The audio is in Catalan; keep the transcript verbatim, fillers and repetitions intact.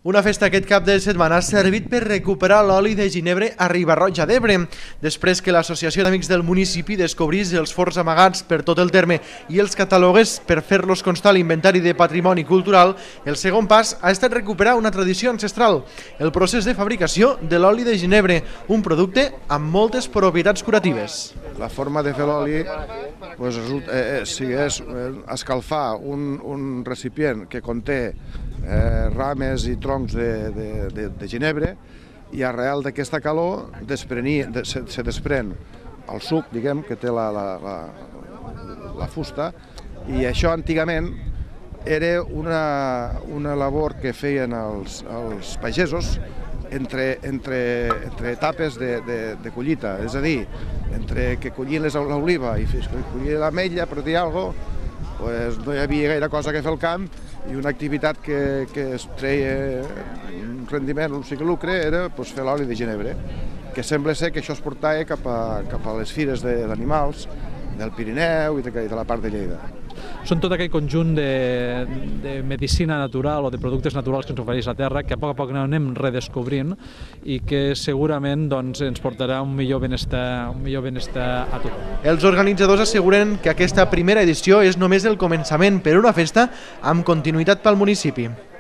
Una festa aquest cap de setmana ha servit per recuperar l'oli de ginebre a Riba-roja d'Ebre. Després que l'Associació d'Amics del municipi descobrís els forns amagats per tot el terme i els catalogués per fer-los constar a l'inventari de patrimoni cultural, el segon pas ha estat recuperar una tradició ancestral, el procés de fabricació de l'oli de ginebre, un producte amb moltes propietats curatives. La forma de fer l'oli pues, eh, si és escalfar un, un recipient que conté eh, rames i troncs de, de, de, de ginebre, i arrel d'aquesta calor desprenir, de, se, se desprèn el suc, diguem, que té la, la, la, la fusta, i això antigament era una, una labor que feien els, els pagesos entre, entre, entre etapes de, de, de collita, és a dir, entre que collien l'oliva i fins que collien l'ametlla, per dir alguna cosa, pues no hi havia gaire cosa que fer al camp i una activitat que, que es treia un rendiment, un cicle lucre, era pues, fer l'oli de ginebre, que sembla ser que això es portava cap a, cap a les fires d'animals del Pirineu i de, de la part de Lleida. Són tot aquell conjunt de, de medicina natural o de productes naturals que ens ofereix la terra, que a poc a poc anem redescobrint i que segurament doncs, ens portarà un millor benestar, un millor benestar a tothom. Els organitzadors asseguren que aquesta primera edició és només el començament per una festa amb continuïtat pel municipi.